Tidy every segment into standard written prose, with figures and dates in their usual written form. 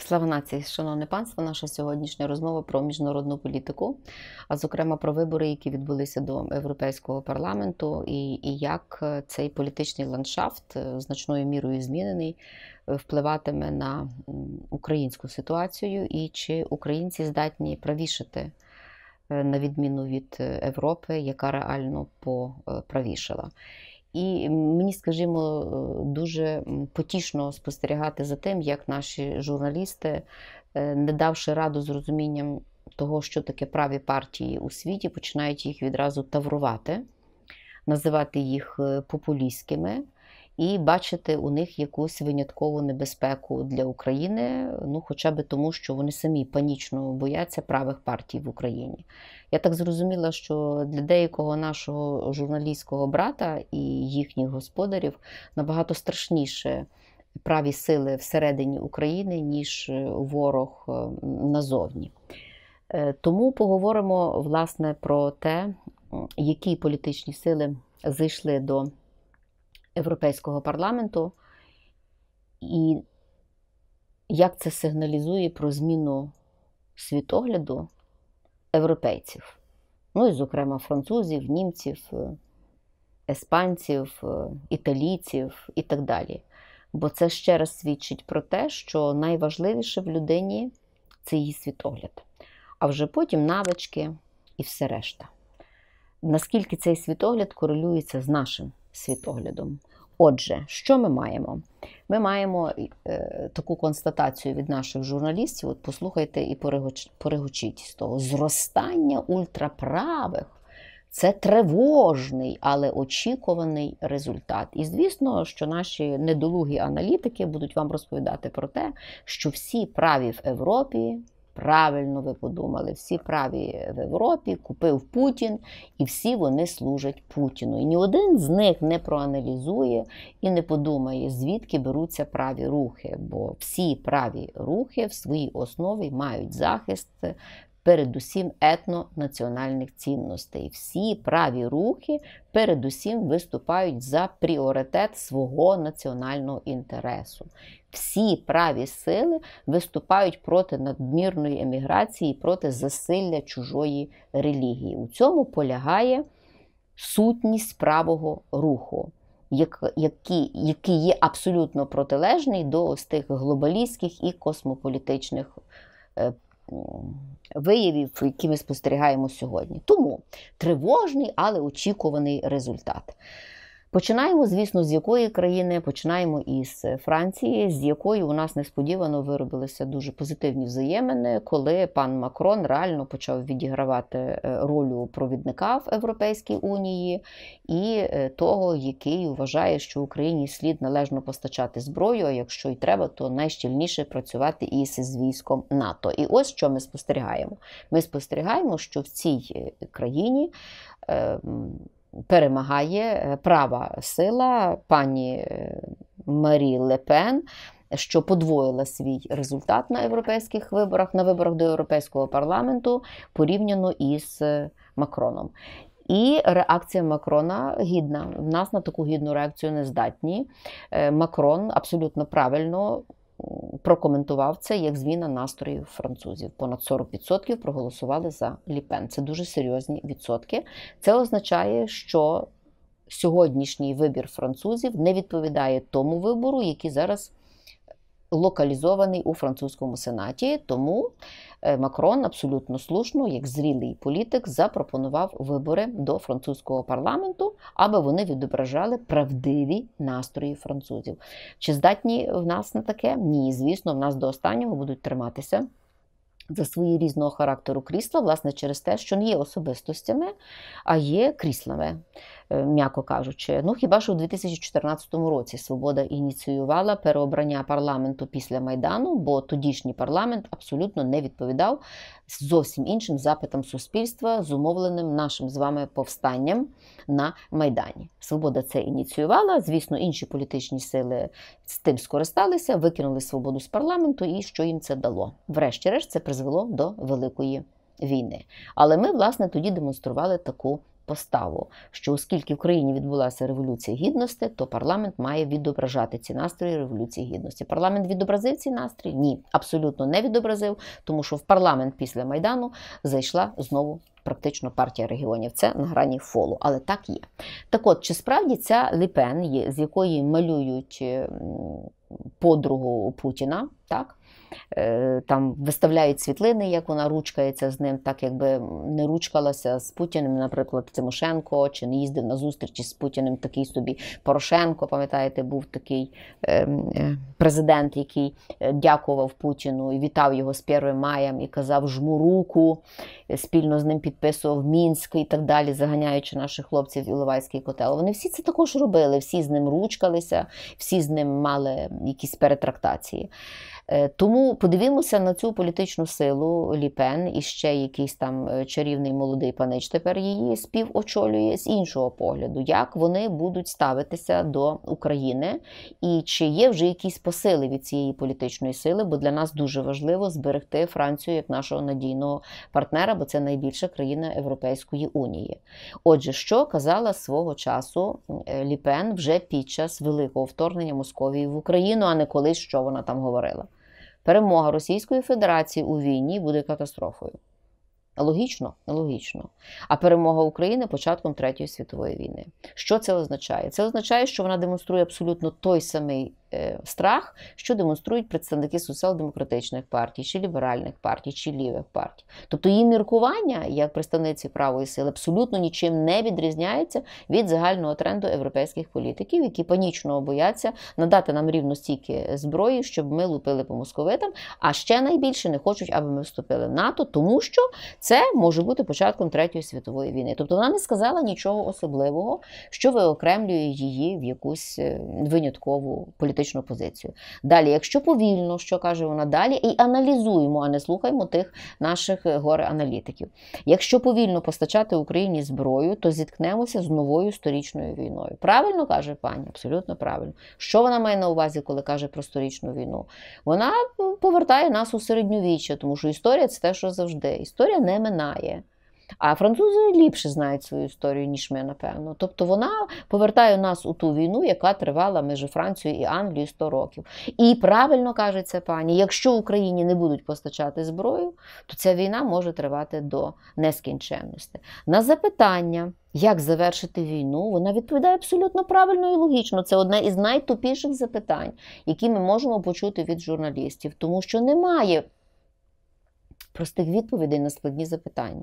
Слава нації, шановне панство, наша сьогоднішня розмова про міжнародну політику, а зокрема про вибори, які відбулися до Європейського парламенту, і як цей політичний ландшафт значною мірою змінений впливатиме на українську ситуацію, і чи українці здатні правішати, на відміну від Європи, яка реально поправішала. І мені, скажімо, дуже потішно спостерігати за тим, як наші журналісти, не давши раду з розумінням того, що таке праві партії у світі, починають їх відразу таврувати, називати їх популістськими і бачити у них якусь виняткову небезпеку для України, ну хоча б тому, що вони самі панічно бояться правих партій в Україні. Я так зрозуміла, що для деякого нашого журналістського брата і їхніх господарів набагато страшніше праві сили всередині України, ніж ворог назовні. Тому поговоримо, власне, про те, які політичні сили зайшли до Європейського парламенту і як це сигналізує про зміну світогляду європейців. Ну і, зокрема, французів, німців, іспанців, італійців і так далі. Бо це ще раз свідчить про те, що найважливіше в людині – це її світогляд. А вже потім навички і все решта. Наскільки цей світогляд корелюється з нашим світоглядом. Отже, що ми маємо? Ми маємо таку констатацію від наших журналістів, от послухайте і перегучіть з того. Зростання ультраправих – це тривожний, але очікуваний результат. І звісно, що наші недолугі аналітики будуть вам розповідати про те, що всі праві в Європі, правильно ви подумали, всі праві в Європі купив Путін, і всі вони служать Путіну. І ні один з них не проаналізує і не подумає, звідки беруться праві рухи. Бо всі праві рухи в своїй основі мають захист передусім етнонаціональних цінностей. Всі праві рухи передусім виступають за пріоритет свого національного інтересу. Всі праві сили виступають проти надмірної еміграції, проти засилля чужої релігії. У цьому полягає сутність правого руху, який є абсолютно протилежний до ось тих глобалістських і космополітичних виявів, які ми спостерігаємо сьогодні. Тому тривожний, але очікуваний результат. Починаємо, звісно, з якої країни? Починаємо із Франції, з якої у нас несподівано виробилися дуже позитивні взаємини, коли пан Макрон реально почав відігравати роль провідника в Європейській Унії і того, який вважає, що Україні слід належно постачати зброю, а якщо й треба, то найщільніше працювати із військом НАТО. І ось що ми спостерігаємо. Ми спостерігаємо, що в цій країні перемагає права сила пані Марі Ле Пен, що подвоїла свій результат на європейських виборах, на виборах до Європейського парламенту, порівняно із Макроном. І реакція Макрона гідна. В нас на таку гідну реакцію не здатні. Макрон абсолютно правильно прокоментував це як зміна настроїв французів. Понад 40% проголосували за Ле Пен. Це дуже серйозні відсотки. Це означає, що сьогоднішній вибір французів не відповідає тому вибору, який зараз локалізований у французькому сенаті. Тому Макрон абсолютно слушно, як зрілий політик, запропонував вибори до французького парламенту, аби вони відображали правдиві настрої французів. Чи здатні в нас на таке? Ні, звісно, в нас до останнього будуть триматися за свої різного характеру крісла, власне, через те, що не є особистостями, а є кріслами, м'яко кажучи. Ну, хіба що у 2014 році «Свобода» ініціювала переобрання парламенту після Майдану, бо тодішній парламент абсолютно не відповідав зовсім іншим запитам суспільства, зумовленим нашим з вами повстанням на Майдані. «Свобода» це ініціювала, звісно, інші політичні сили з тим скористалися, викинули «Свободу» з парламенту, і що їм це дало? Врешті-решт, це призвело до Великої війни. Але ми, власне, тоді демонстрували таку поставу, що оскільки в країні відбулася Революція Гідності, то парламент має відображати ці настрої Революції Гідності. Парламент відобразив ці настрої? Ні, абсолютно не відобразив, тому що в парламент після Майдану зайшла знову практично партія регіонів. Це на грані фолу, але так є. Так от, чи справді ця Ле Пен, з якої малюють подругу Путіна, так? Там виставляють світлини, як вона ручкається з ним, так якби не ручкалася з Путіним, наприклад, Тимошенко, чи не їздив на зустрічі з Путіним такий собі Порошенко, пам'ятаєте, був такий президент, який дякував Путіну і вітав його з 1 маєм і казав «жму руку», спільно з ним підписував Мінськ і так далі, заганяючи наших хлопців в Іловайський котел. Вони всі це також робили, всі з ним ручкалися, всі з ним мали якісь перетрактації. Тому подивімося на цю політичну силу Ле Пен, і ще якийсь там чарівний молодий панич тепер її співочолює з іншого погляду, як вони будуть ставитися до України, і чи є вже якісь посили від цієї політичної сили, бо для нас дуже важливо зберегти Францію як нашого надійного партнера, бо це найбільша країна Європейської Унії. Отже, що казала свого часу Ле Пен вже під час великого вторгнення Московії в Україну, а не колись, що вона там говорила? Перемога Російської Федерації у війні буде катастрофою. Логічно? Логічно. А перемога України – початком Третьої світової війни. Що це означає? Це означає, що вона демонструє абсолютно той самий страх, що демонструють представники соціал-демократичних партій, чи ліберальних партій, чи лівих партій. Тобто її міркування, як представниці правої сили, абсолютно нічим не відрізняється від загального тренду європейських політиків, які панічно бояться надати нам рівно стільки зброї, щоб ми лупили по московитам, а ще найбільше не хочуть, аби ми вступили в НАТО, тому що це може бути початком Третьої світової війни. Тобто вона не сказала нічого особливого, що виокремлює її в якусь виняткову політичну позицію. Далі, якщо повільно, що каже вона далі, і аналізуємо, а не слухаємо тих наших горе-аналітиків. Якщо повільно постачати Україні зброю, то зіткнемося з новою сторічною війною. Правильно каже пані? Абсолютно правильно. Що вона має на увазі, коли каже про сторічну війну? Вона повертає нас у середньовіччя, тому що історія – це те, що завжди. Історія не минає. А французи ліпше знають свою історію, ніж ми, напевно. Тобто вона повертає нас у ту війну, яка тривала між Францією і Англією 100 років. І правильно каже ця пані, якщо Україні не будуть постачати зброю, то ця війна може тривати до нескінченності. На запитання, як завершити війну, вона відповідає абсолютно правильно і логічно. Це одне із найтупіших запитань, які ми можемо почути від журналістів, тому що немає простих відповідей на складні запитання.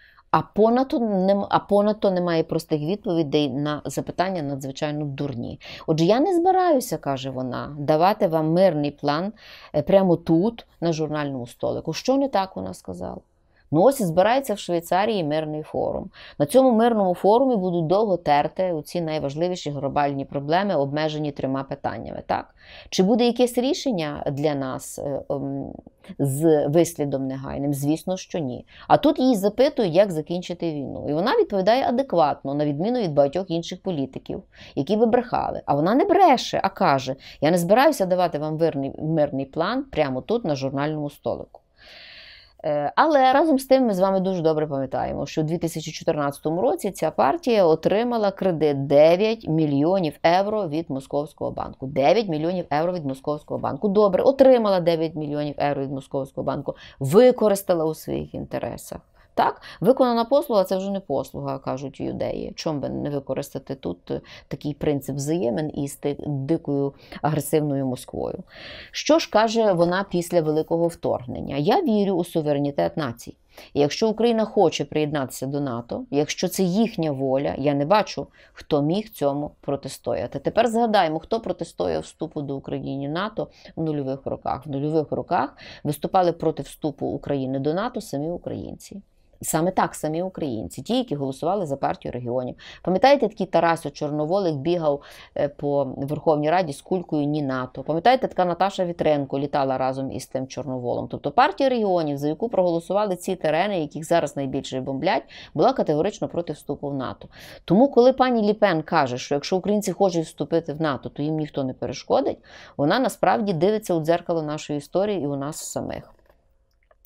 А понадто немає простих відповідей на запитання надзвичайно дурні. Отже, я не збираюся, каже вона, давати вам мирний план прямо тут, на журнальному столику. Що не так, вона сказала? Ну ось збирається в Швейцарії мирний форум. На цьому мирному форумі будуть довго терти оці найважливіші глобальні проблеми, обмежені 3 питаннями. Так? Чи буде якесь рішення для нас з вислідом негайним? Звісно, що ні. А тут її запитують, як закінчити війну. І вона відповідає адекватно, на відміну від багатьох інших політиків, які би брехали. А вона не бреше, а каже, я не збираюся давати вам мирний план прямо тут, на журнальному столику. Але разом з тим ми з вами дуже добре пам'ятаємо, що у 2014 році ця партія отримала кредит 9 мільйонів євро від Московського банку. 9 мільйонів євро від Московського банку. Добре, отримала 9 мільйонів євро від Московського банку, використала у своїх інтересах. Так? Виконана послуга – це вже не послуга, кажуть юдеї. Чому би не використати тут такий принцип взаємин із дикою агресивною Москвою? Що ж каже вона після великого вторгнення? Я вірю у суверенітет націй. І якщо Україна хоче приєднатися до НАТО, якщо це їхня воля, я не бачу, хто міг цьому протистояти. Тепер згадаємо, хто протистояв вступу до України НАТО в нульових роках. В нульових роках виступали проти вступу України до НАТО самі українці. Саме так, самі українці, ті, які голосували за партію регіонів. Пам'ятаєте, такий Тарасю Чорноволик бігав по Верховній Раді з кулькою «Ні НАТО». Пам'ятаєте, така Наташа Вітренко літала разом із тим Чорноволом. Тобто партія регіонів, за яку проголосували ці терени, яких зараз найбільше бомблять, була категорично проти вступу в НАТО. Тому, коли пані Ле Пен каже, що якщо українці хочуть вступити в НАТО, то їм ніхто не перешкодить, вона насправді дивиться у дзеркало нашої історії і у нас самих.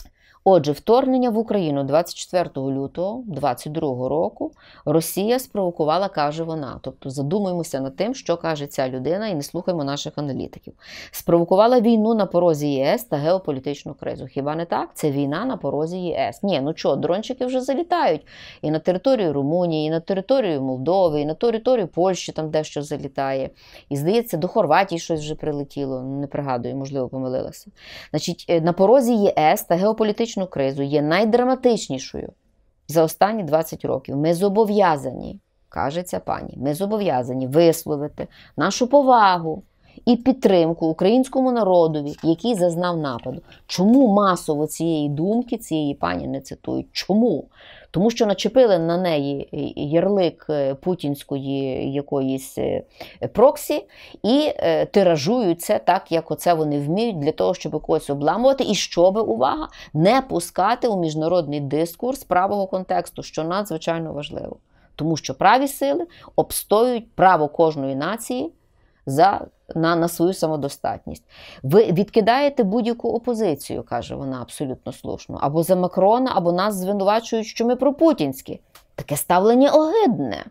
Отже, вторгнення в Україну 24 лютого 2022 року Росія спровокувала, каже вона. Тобто задумуємося над тим, що каже ця людина, і не слухаємо наших аналітиків. Спровокувала війну на порозі ЄС та геополітичну кризу. Хіба не так? Це війна на порозі ЄС. Ні, ну що, дрончики вже залітають і на територію Румунії, і на територію Молдови, і на територію Польщі там дещо залітає. І, здається, до Хорватії щось вже прилетіло. Не пригадую, можливо, помилилася. Значить, на порозі ЄС та геополітичну кризу є найдраматичнішою за останні 20 років. Ми зобов'язані, каже ця пані, ми зобов'язані висловити нашу повагу і підтримку українському народові, який зазнав нападу. Чому масово цієї думки, цієї пані не цитують? Чому? Тому що начепили на неї ярлик путінської якоїсь проксі і тиражують це так, як оце вони вміють, для того, щоб когось обламувати і щоб, увага, не пускати у міжнародний дискурс правого контексту, що надзвичайно важливо. Тому що праві сили обстоюють право кожної нації на свою самодостатність. Ви відкидаєте будь-яку опозицію, каже вона абсолютно слушно, або за Макрона, або нас звинувачують, що ми пропутінські. Таке ставлення огидне.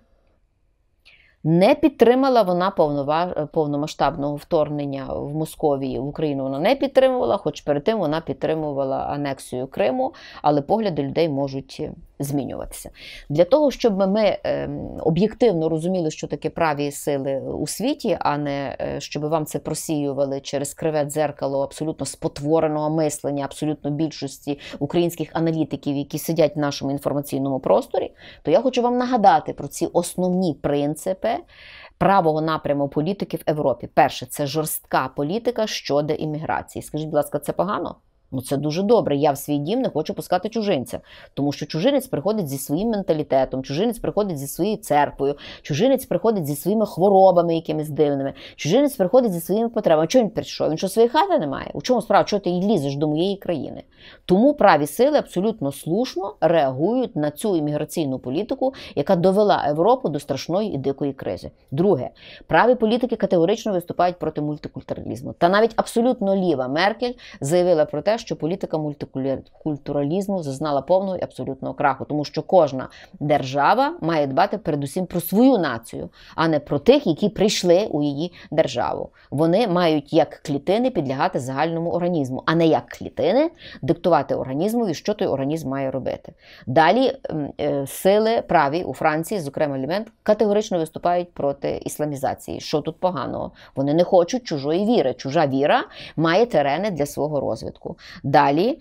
Не підтримала вона повномасштабного вторгнення в Московії в Україну. Вона не підтримувала, хоч перед тим вона підтримувала анексію Криму, але погляди людей можуть змінюватися. Для того, щоб ми об'єктивно розуміли, що таке праві сили у світі, а не щоб вам це просіювали через криве дзеркало абсолютно спотвореного мислення, абсолютно більшості українських аналітиків, які сидять в нашому інформаційному просторі, то я хочу вам нагадати про ці основні принципи правого напряму політики в Європі. Перше, це жорстка політика щодо імміграції. Скажіть, будь ласка, це погано? Ну це дуже добре. Я в свій дім не хочу пускати чужинця. Тому що чужинець приходить зі своїм менталітетом, чужинець приходить зі своєю церквою, чужинець приходить зі своїми хворобами якимись дивними, чужинець приходить зі своїми потребами. А чого він прийшов? Він що, своєї хати немає? У чому справа? Чого ти лізеш до моєї країни? Тому праві сили абсолютно слушно реагують на цю імміграційну політику, яка довела Європу до страшної і дикої кризи. Друге, праві політики категорично виступають проти мультикультуралізму. Та навіть абсолютно ліва Меркель заявила про те, що політика мультикультуралізму зазнала повного і абсолютного краху, тому що кожна держава має дбати передусім про свою націю, а не про тих, які прийшли у її державу. Вони мають як клітини підлягати загальному організму, а не як клітини диктувати організмові, що той організм має робити. Далі сили праві у Франції, зокрема Лівент, категорично виступають проти ісламізації. Що тут поганого? Вони не хочуть чужої віри. Чужа віра має терени для свого розвитку. Далі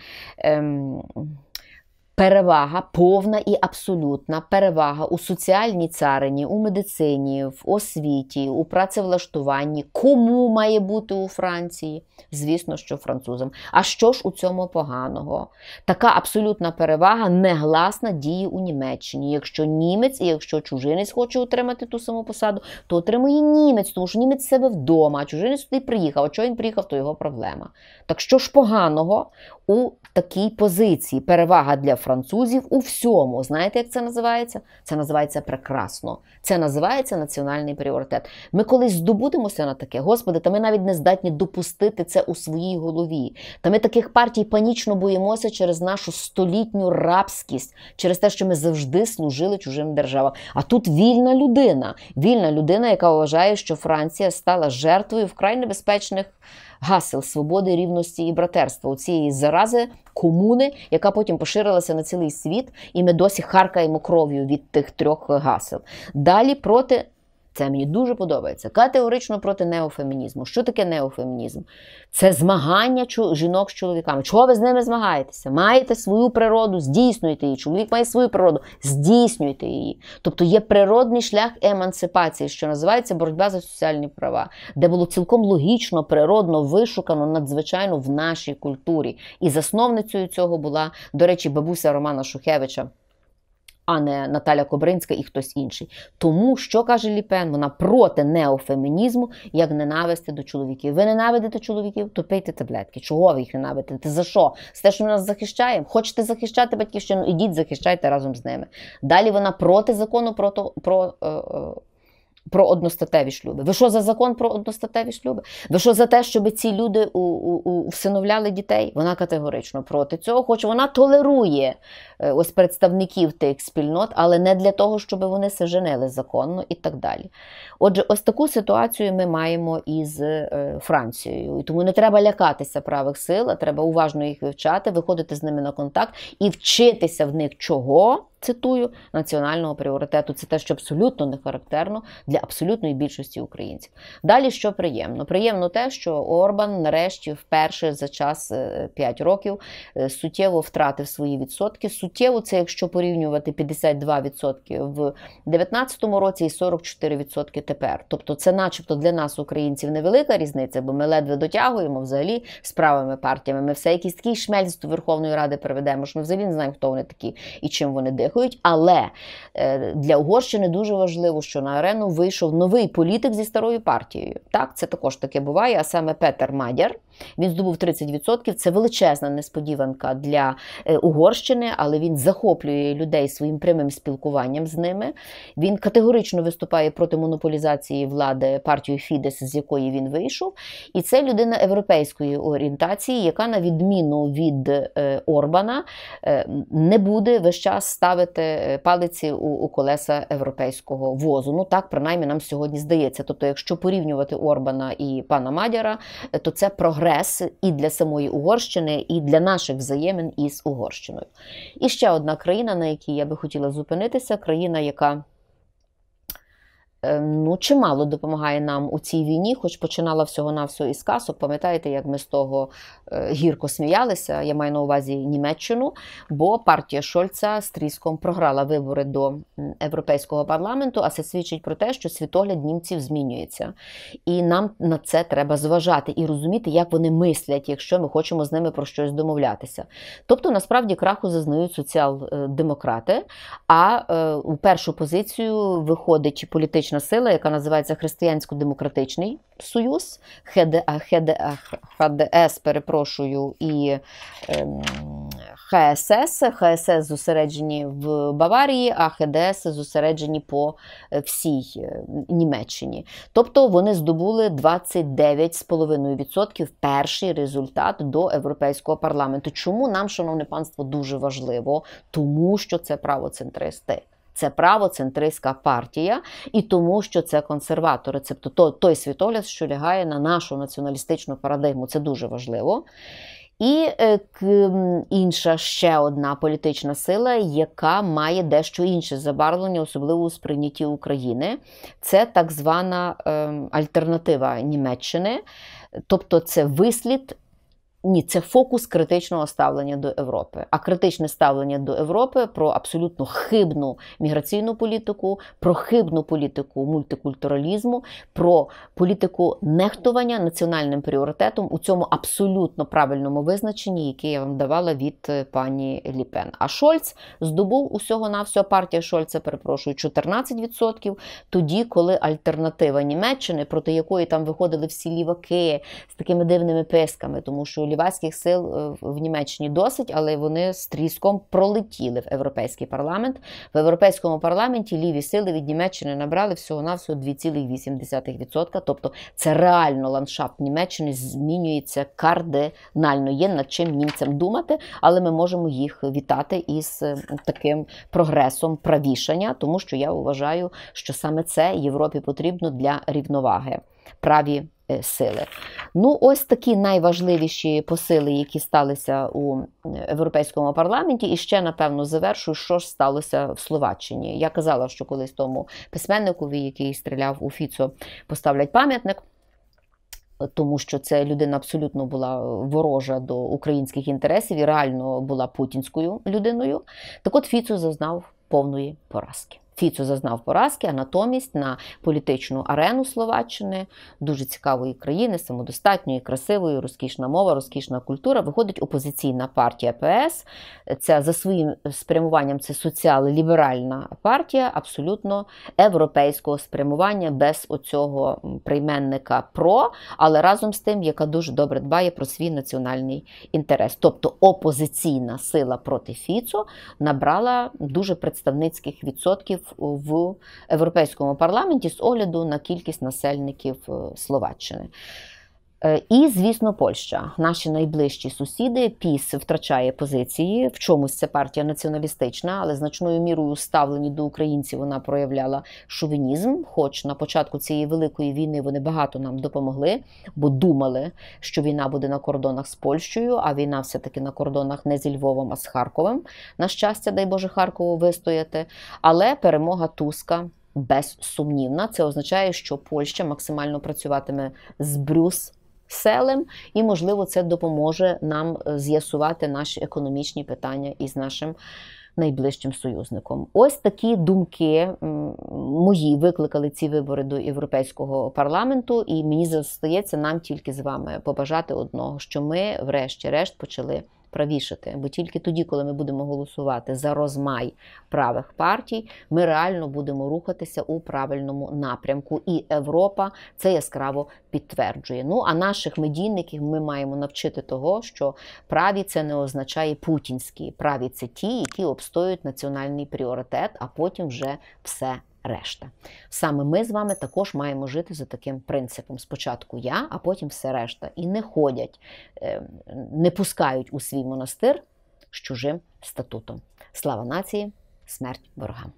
перевага, повна і абсолютна перевага у соціальній царині, у медицині, в освіті, у працевлаштуванні. Кому має бути у Франції? Звісно, що французам. А що ж у цьому поганого? Така абсолютна перевага негласна діє у Німеччині. Якщо німець і якщо чужинець хоче отримати ту саму посаду, то отримує німець, тому що німець себе вдома, а чужинець туди приїхав. А чого він приїхав, то його проблема. Так що ж поганого у такій позиції? Перевага для французів у всьому. Знаєте, як це називається? Це називається прекрасно. Це називається національний пріоритет. Ми колись здобудемося на таке. Господи, та ми навіть не здатні допустити це у своїй голові. Та ми таких партій панічно боїмося через нашу столітню рабськість, через те, що ми завжди служили чужим державам. А тут вільна людина, яка вважає, що Франція стала жертвою вкрай небезпечних гасел свободи, рівності і братерства. У цієї зарази комуни, яка потім поширилася на цілий світ, і ми досі харкаємо кров'ю від тих трьох гасел. Далі проти, це мені дуже подобається, категорично проти неофемінізму. Що таке неофемінізм? Це змагання жінок з чоловіками. Чого ви з ними змагаєтеся? Маєте свою природу, здійснюйте її. Чоловік має свою природу, здійснюйте її. Тобто є природний шлях емансипації, що називається боротьба за соціальні права, де було цілком логічно, природно, вишукано, надзвичайно в нашій культурі. І засновницею цього була, до речі, бабуся Романа Шухевича, а не Наталя Кобринська і хтось інший. Тому, що каже Лі Пен, вона проти неофемінізму, як ненависти до чоловіків. Ви ненавидите чоловіків, то пийте таблетки. Чого ви їх ненавидите? За що? З те, що ми нас захищаємо? Хочете захищати батьківщину? Ідіть, захищайте разом з ними. Далі вона проти закону про одностатеві шлюби? Ви що за закон про одностатеві шлюби? Ви що за те, щоб ці люди всиновляли дітей? Вона категорично проти цього, хоч вона толерує ось представників тих спільнот, але не для того, щоб вони се женили законно і так далі. Отже, ось таку ситуацію ми маємо із Францією. І тому не треба лякатися правих сил, а треба уважно їх вивчати, виходити з ними на контакт і вчитися в них чого? Цитую, національного пріоритету. Це те, що абсолютно не характерно для абсолютної більшості українців. Далі, що приємно? Приємно те, що Орбан нарешті вперше за час 5 років суттєво втратив свої відсотки. Суттєво це, якщо порівнювати 52% в 2019 році і 44% тепер. Тобто це начебто для нас, українців, невелика різниця, бо ми ледве дотягуємо взагалі з правими партіями. Ми все якийсь такий шмельц до Верховної Ради приведемо, що ми взагалі не знаємо, хто вони такі і чим вони дихають. Але для Угорщини дуже важливо, що на арену вийшов новий політик зі старою партією. Так, це також таке буває, а саме Петер Мадяр. Він здобув 30%. Це величезна несподіванка для Угорщини, але він захоплює людей своїм прямим спілкуванням з ними. Він категорично виступає проти монополізації влади партією Фідес, з якої він вийшов. І це людина європейської орієнтації, яка, на відміну від Орбана, не буде весь час ставити палиці у колеса європейського возу. Ну так, принаймні, нам сьогодні здається. Тобто, якщо порівнювати Орбана і пана Мадяра, то це прогрес і для самої Угорщини, і для наших взаємин із Угорщиною. І ще одна країна, на якій я би хотіла зупинитися, країна, яка чимало допомагає нам у цій війні, хоч починала всього-навсього із казок. Пам'ятаєте, як ми з того гірко сміялися? Я маю на увазі Німеччину, бо партія Шольца з тріском програла вибори до Європейського парламенту, а це свідчить про те, що світогляд німців змінюється. І нам на це треба зважати і розуміти, як вони мислять, якщо ми хочемо з ними про щось домовлятися. Тобто, насправді, краху зазнають соціал-демократи, а у першу позицію виходить політична сила, яка називається Християнсько-демократичний союз, ХДС, перепрошую, і ХСС зосереджені в Баварії, а ХДС зосереджені по всій Німеччині. Тобто вони здобули 29,5% перший результат до Європейського парламенту. Чому нам, шановне панство, дуже важливо? Тому що це правоцентристи. Це правоцентристська партія, і тому, що це консерватори. Це той світогляд, що лягає на нашу націоналістичну парадигму. Це дуже важливо. І інша ще одна політична сила, яка має дещо інше забарвлення, особливо у сприйнятті України. Це так звана альтернатива Німеччини. Тобто це вислід. Ні, це фокус критичного ставлення до Європи. А критичне ставлення до Європи про абсолютно хибну міграційну політику, про хибну політику мультикультуралізму, про політику нехтування національним пріоритетом у цьому абсолютно правильному визначенні, яке я вам давала від пані Ле Пен. А Шольц здобув усього-навсього, партія Шольца, перепрошую, 14%, тоді, коли альтернатива Німеччини, проти якої там виходили всі ліваки з такими дивними писками, тому що лівацьких сил в Німеччині досить, але вони з тріском пролетіли в Європейський парламент. В Європейському парламенті ліві сили від Німеччини набрали всього-навсього 2,8%. Тобто це реально ландшафт Німеччини змінюється кардинально. Є над чим німцям думати, але ми можемо їх вітати із таким прогресом правішання, тому що я вважаю, що саме це Європі потрібно для рівноваги. Праві сили. Ну, ось такі найважливіші посили, які сталися у Європейському парламенті. І ще, напевно, завершую, що ж сталося в Словаччині. Я казала, що колись тому письменникові, який стріляв у Фіцо, поставлять пам'ятник, тому що це людина абсолютно була ворожа до українських інтересів і реально була путінською людиною. Так от Фіцо зазнав повної поразки. Фіцо зазнав поразки, а натомість на політичну арену Словаччини, дуже цікавої країни, самодостатньої, красивої, розкішна мова, розкішна культура, виходить опозиційна партія ПС. Це за своїм спрямуванням це соціал-ліберальна партія, абсолютно європейського спрямування, без оцього прийменника «про», але разом з тим, яка дуже добре дбає про свій національний інтерес. Тобто опозиційна сила проти Фіцо набрала дуже представницьких відсотків в Європейському парламенті з огляду на кількість насельників Словаччини. І, звісно, Польща. Наші найближчі сусіди. ПіС втрачає позиції. В чомусь це партія націоналістична, але значною мірою у ставленні до українців вона проявляла шовінізм. Хоч на початку цієї великої війни вони багато нам допомогли, бо думали, що війна буде на кордонах з Польщею, а війна все-таки на кордонах не зі Львовом, а з Харковом. На щастя, дай Боже, Харкову вистояти. Але перемога Туска безсумнівна. Це означає, що Польща максимально працюватиме з Брюсселем, і, можливо, це допоможе нам з'ясувати наші економічні питання із нашим найближчим союзником. Ось такі думки мої викликали ці вибори до Європейського парламенту, і мені зостається нам тільки з вами побажати одного, що ми врешті-решт почали правішати. Бо тільки тоді, коли ми будемо голосувати за розмай правих партій, ми реально будемо рухатися у правильному напрямку. І Європа це яскраво підтверджує. Ну, а наших медійників ми маємо навчити того, що праві це не означає путінські. Праві це ті, які обстоюють національний пріоритет, а потім вже все решта. Саме ми з вами також маємо жити за таким принципом. Спочатку я, а потім все решта. І не ходять, не пускають у свій монастир з чужим статутом. Слава нації, смерть ворогам.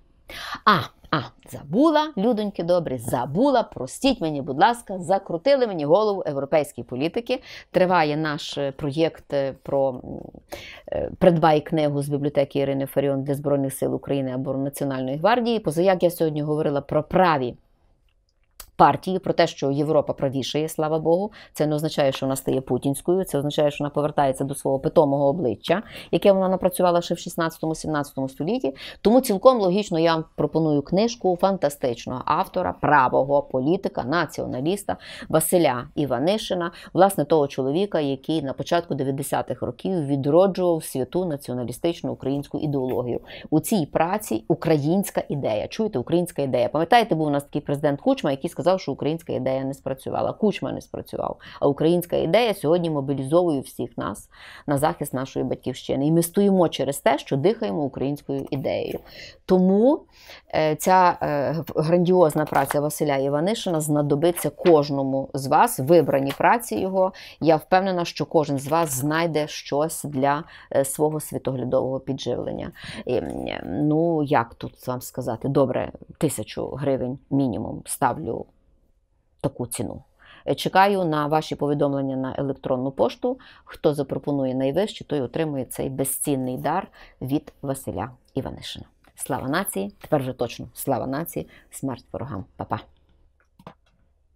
Забула, людоньки добрі, забула, простіть мені, будь ласка, закрутили мені голову європейські політики. Триває наш проєкт про «Придбай книгу» з бібліотеки Ірини Фаріон для Збройних сил України або Національної гвардії. Позаяк я сьогодні говорила про праві партії, про те, що Європа правішає, слава Богу. Це не означає, що вона стає путінською, це означає, що вона повертається до свого питомого обличчя, яке вона напрацювала ще в 16-17 столітті. Тому цілком логічно я вам пропоную книжку фантастичного автора, правого політика, націоналіста Василя Іванишина, власне того чоловіка, який на початку 90-х років відроджував святу націоналістичну українську ідеологію. У цій праці українська ідея. Чуєте, українська ідея. Пам'ятаєте, був у нас такий президент Кучма, який сказав, що українська ідея не спрацювала. Кучма не спрацював. А українська ідея сьогодні мобілізовує всіх нас на захист нашої батьківщини. І ми стоїмо через те, що дихаємо українською ідеєю. Тому ця грандіозна праця Василя Іванишина знадобиться кожному з вас, вибрані праці його. Я впевнена, що кожен з вас знайде щось для свого світоглядового підживлення. Ну, як тут вам сказати? Добре, 1000 гривень мінімум ставлю таку ціну. Чекаю на ваші повідомлення на електронну пошту. Хто запропонує найвище, той отримує цей безцінний дар від Василя Іванишина. Слава нації, тепер вже точно слава нації, смерть ворогам. Па-па.